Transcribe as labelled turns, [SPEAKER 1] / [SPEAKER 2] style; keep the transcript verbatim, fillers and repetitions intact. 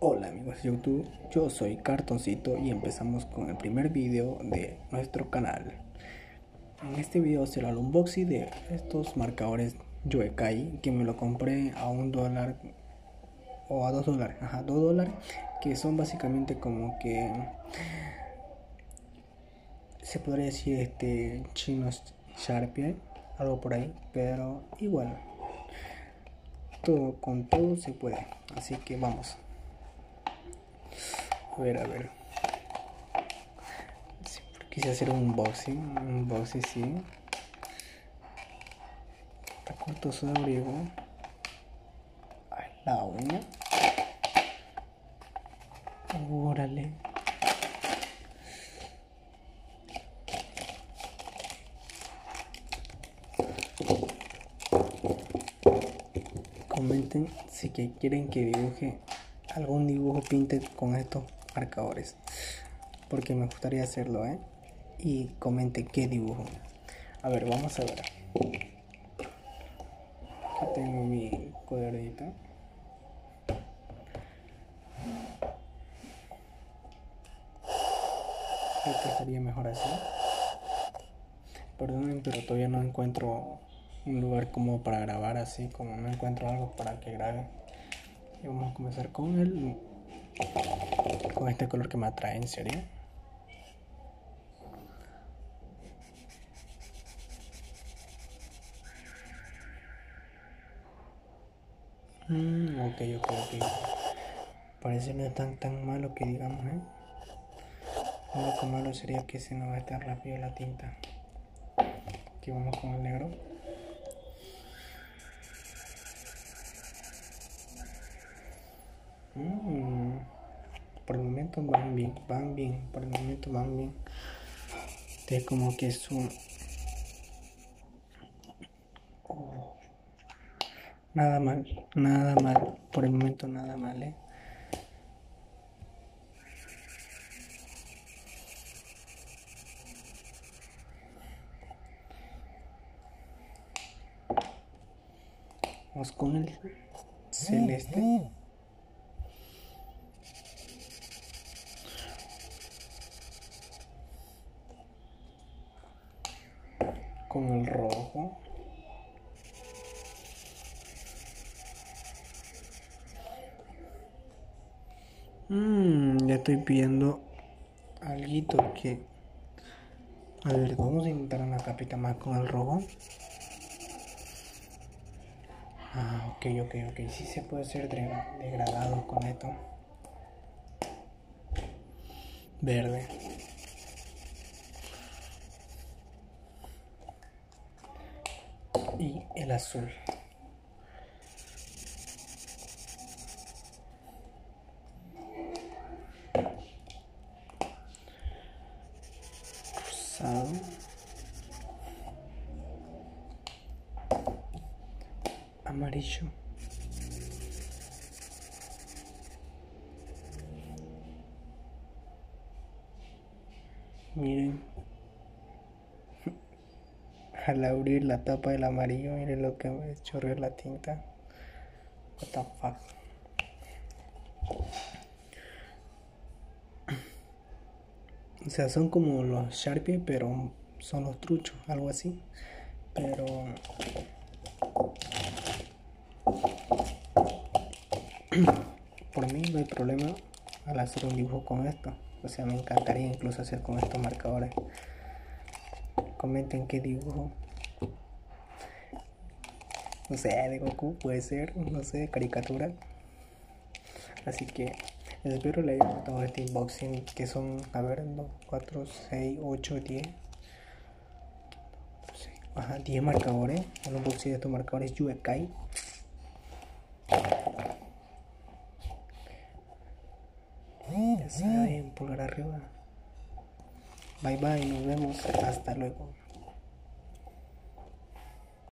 [SPEAKER 1] Hola amigos de YouTube, yo soy Cartoncito y empezamos con el primer video de nuestro canal. En este video será el unboxing de estos marcadores Yoekai que me lo compré a un dólar o a dos dólares, ajá, dos dólares, que son básicamente como que se podría decir este chinos Sharpie, algo por ahí, pero igual todo con todo se puede, así que vamos. A ver, a ver. Sí, quise hacer un unboxing. Un unboxing, sí. Está corto su abrigo. Ay, la uña. Órale. Comenten si que quieren que dibuje algún dibujo pinte con estos marcadores, porque me gustaría hacerlo, ¿eh? Y comenten qué dibujo. A ver, vamos a ver. Aquí tengo mi cuadernito. Creo que estaría mejor así. Perdonen, pero todavía no encuentro un lugar como para grabar, así como no encuentro algo para que grabe. Y vamos a comenzar con el con este color que me atrae, en serio. Mm, ok, ok, ok. Parece no es tan tan malo que digamos, ¿eh? Lo único malo sería que se nos va a estar rápido la tinta. Aquí vamos con el negro. Mm, por el momento van bien, van bien, por el momento van bien. Este es como que es un... Oh, nada mal, nada mal, por el momento nada mal, ¿eh? Vamos con el celeste. Con el rojo. Mmm, ya estoy pidiendo alguito que... A ver, vamos a intentar una capita más con el rojo. Ah, ok, ok, ok. Sí se puede hacer degradado con esto. Verde. Y el azul. Rosado. Amarillo. Miren. Al abrir la tapa del amarillo, miren lo que me chorreó la tinta. What the fuck. O sea, son como los Sharpie, pero son los truchos, algo así. Pero por mí no hay problema al hacer un dibujo con esto. O sea, me encantaría incluso hacer con estos marcadores. Comenten qué dibujo. No sé, de Goku puede ser, no sé, caricatura. Así que espero les haya gustado este unboxing, que son, a ver, dos, cuatro, seis, ocho, diez. Ajá, diez marcadores. Un unboxing de estos marcadores Yoekai. Ya saben, pulgar arriba. Bye bye, nos vemos, hasta luego.